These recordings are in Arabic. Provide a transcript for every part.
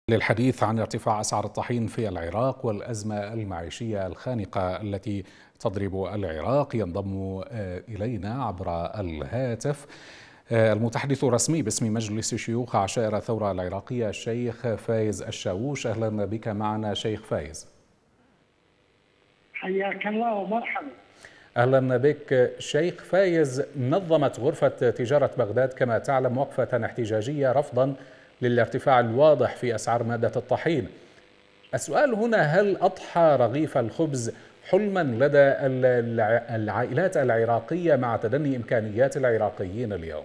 للحديث عن ارتفاع أسعار الطحين في العراق والأزمة المعيشية الخانقة التي تضرب العراق، ينضم إلينا عبر الهاتف المتحدث الرسمي باسم مجلس شيوخ عشائر الثورة العراقية الشيخ فايز الشاووش. أهلا بك معنا شيخ فايز. حياك الله ومرحبا. أهلا بك شيخ فايز. نظمت غرفة تجارة بغداد كما تعلم وقفة احتجاجية رفضا للارتفاع الواضح في أسعار مادة الطحين. السؤال هنا: هل أضحى رغيف الخبز حلما لدى العائلات العراقية مع تدني إمكانيات العراقيين اليوم؟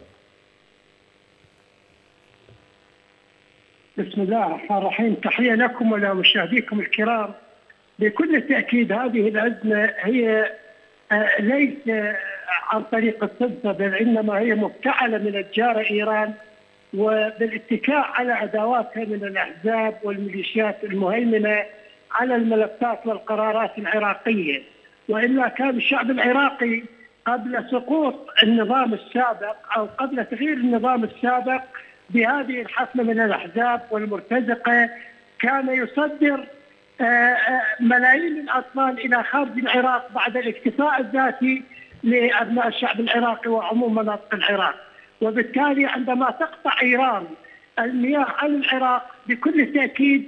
بسم الله الرحمن الرحيم، تحية لكم ولمشاهديكم الكرام. بكل تأكيد هذه الأزمة هي ليس عن طريق الصدفة، بل إنما هي مفتعلة من الجارة إيران، وبالاتكاء على أدواتها من الأحزاب والميليشيات المهيمنة على الملفات والقرارات العراقية. وإلا كان الشعب العراقي قبل سقوط النظام السابق أو قبل تغيير النظام السابق بهذه الحفلة من الأحزاب والمرتزقة كان يصدر ملايين الأطفال إلى خارج العراق بعد الاكتفاء الذاتي لأبناء الشعب العراقي وعموم مناطق العراق. وبالتالي عندما تقطع إيران المياه عن العراق بكل تأكيد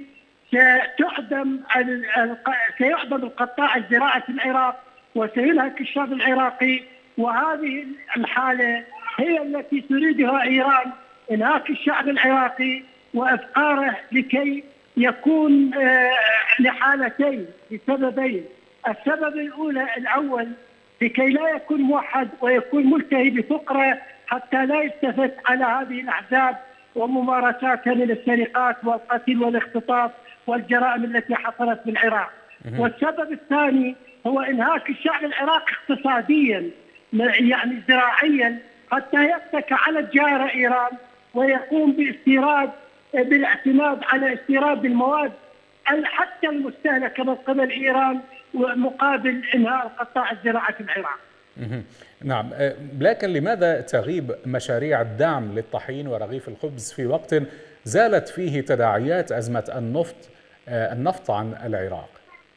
سيعدم القطاع الزراعي في العراق وسينهك الشعب العراقي. وهذه الحالة هي التي تريدها إيران، انهاك الشعب العراقي وإفقاره لكي يكون لحالتين لسببين. السبب الأول لكي لا يكون موحد ويكون ملتهي بفقره حتى لا يلتفت على هذه الأحزاب وممارساتها من السرقات والقتل والاختطاف والجرائم التي حصلت في العراق. والسبب الثاني هو انهاك الشعب العراقي اقتصاديا، يعني زراعيا، حتى يتكى على الجارة إيران ويقوم بالاعتماد على استيراد المواد حتى المستهلكة من قبل إيران مقابل إنهاء القطاع الزراعي في العراق. نعم، لكن لماذا تغيب مشاريع الدعم للطحين ورغيف الخبز في وقت زالت فيه تداعيات أزمة النفط عن العراق؟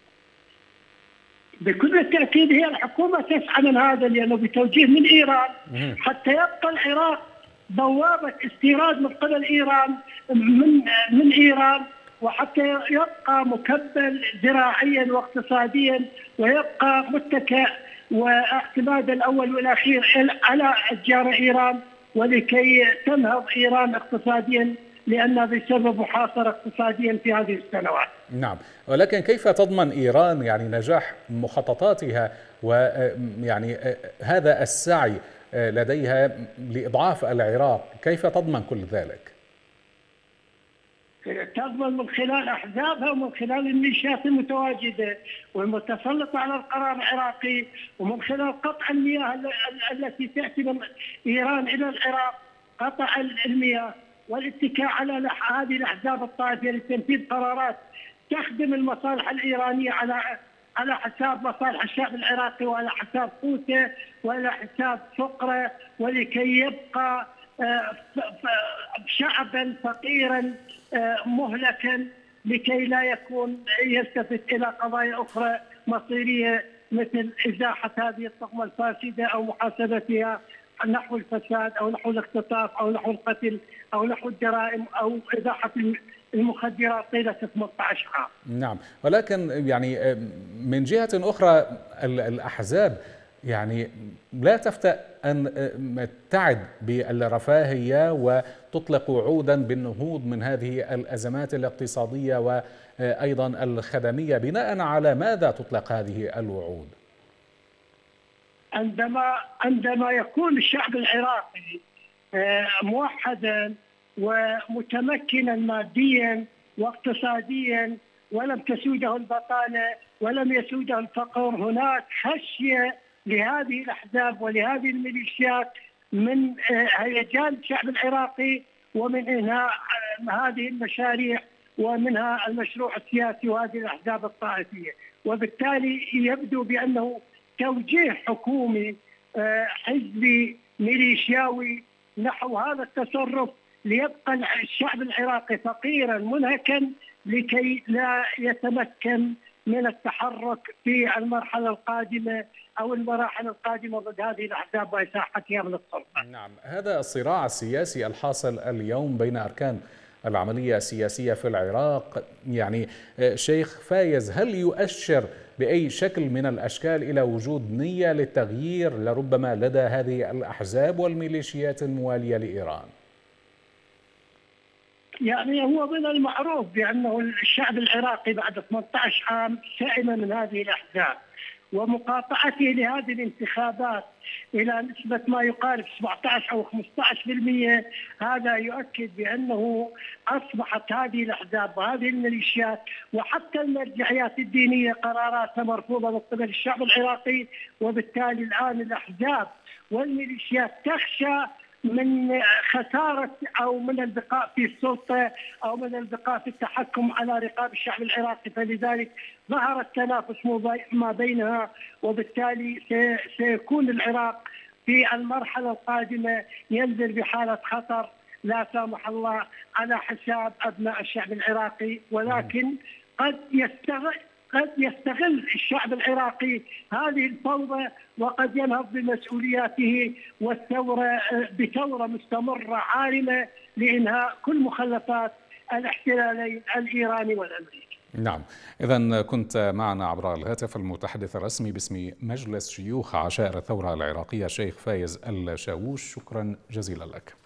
بكل تأكيد هي الحكومة تسعى من هذا، لأنه بتوجيه من إيران حتى يبقى العراق بوابة استيراد من قبل إيران من إيران، وحتى يبقى مكبل زراعيا واقتصاديا ويبقى متكئ واعتمادا الأول والأخير على الجارة إيران، ولكي تنهض إيران اقتصاديا لأنها بسبب محاصرة اقتصاديا في هذه السنوات. نعم، ولكن كيف تضمن إيران نجاح مخططاتها ويعني هذا السعي لديها لإضعاف العراق؟ كيف تضمن كل ذلك؟ تضمن من خلال أحزابها ومن خلال الميليشيات المتواجدة والمتسلطة على القرار العراقي، ومن خلال قطع المياه التي تأتي من إيران إلى العراق، قطع المياه والاتكاء على هذه الأحزاب الطائفية لتنفيذ قرارات تخدم المصالح الإيرانية على حساب مصالح الشعب العراقي وعلى حساب قوته وعلى حساب فقره، ولكي يبقى شعبا فقيرا مهلكا، لكي لا يكون يلتفت إلى قضايا أخرى مصيرية مثل إزاحة هذه الطغمة الفاسدة أو محاسبتها نحو الفساد أو نحو الاختطاف أو نحو القتل أو نحو الجرائم أو إزاحة المخدرات طيلة 18 عام. نعم، ولكن من جهة أخرى الأحزاب لا تفتأ أن تعد بالرفاهية وتطلق وعودا بالنهوض من هذه الأزمات الاقتصادية وأيضا الخدمية. بناء على ماذا تطلق هذه الوعود؟ عندما يكون الشعب العراقي موحدا ومتمكنا ماديا واقتصاديا ولم تسوده البطالة ولم يسوده الفقر، هناك خشية لهذه الأحزاب ولهذه الميليشيات من هيجان الشعب العراقي ومن إنهاء هذه المشاريع ومنها المشروع السياسي وهذه الأحزاب الطائفية. وبالتالي يبدو بأنه توجيه حكومي حزبي ميليشياوي نحو هذا التصرف ليبقى الشعب العراقي فقيرا منهكا لكي لا يتمكن من التحرك في المرحلة القادمة أو المراحل القادمة ضد هذه الأحزاب وإزاحتها من السلطة. نعم، هذا الصراع السياسي الحاصل اليوم بين أركان العملية السياسية في العراق، يعني شيخ فايز، هل يؤشر بأي شكل من الأشكال إلى وجود نية للتغيير لربما لدى هذه الأحزاب والميليشيات الموالية لإيران؟ يعني هو من المعروف بأنه الشعب العراقي بعد 18 عام سئم من هذه الأحزاب، ومقاطعته لهذه الانتخابات إلى نسبة ما يقارب 17 أو 15%، هذا يؤكد بأنه أصبحت هذه الأحزاب وهذه الميليشيات وحتى المرجعيات الدينية قراراتها مرفوضة من قبل الشعب العراقي، وبالتالي الآن الأحزاب والميليشيات تخشى من خسارة أو من البقاء في السلطة أو من البقاء في التحكم على رقاب الشعب العراقي، فلذلك ظهر التنافس ما بينها، وبالتالي سيكون العراق في المرحلة القادمة ينزل بحالة خطر لا سامح الله على حساب أبناء الشعب العراقي. ولكن قد يستغل الشعب العراقي هذه الفوضى وقد ينهض بمسؤولياته والثورة بثورة مستمرة عارمة لإنهاء كل مخلفات الاحتلالين الإيراني والأمريكي. نعم، إذن كنت معنا عبر الهاتف المتحدث الرسمي باسم مجلس شيوخ عشائر الثورة العراقية الشيخ فايز الشاووش، شكرا جزيلا لك.